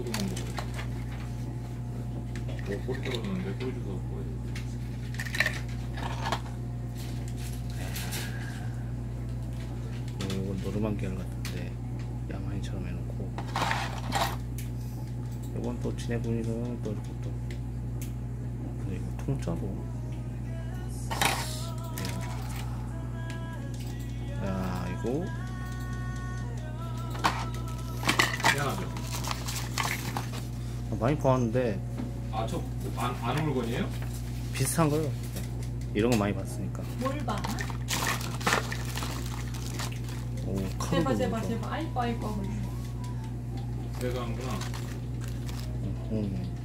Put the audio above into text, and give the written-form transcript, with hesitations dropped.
고기만 먹어. 꼬리 떨어졌는데 꼬리 주워 먹어야 돼. 이건 노르망 계열 같은데 야마인처럼 해놓고, 이건 또 진해 보이는 또 이렇게 또, 근데 이거 통짜로. 야, 이거 미안하죠. 많이 봐왔는데 아, 저 안 물건이에요? 비슷한 거요. 네. 이런 거 많이 봤으니까. 뭘 봐? 오, 제발 카드. 제발 제발 아이뻐 아이뻐. 내가 하는구나. 응.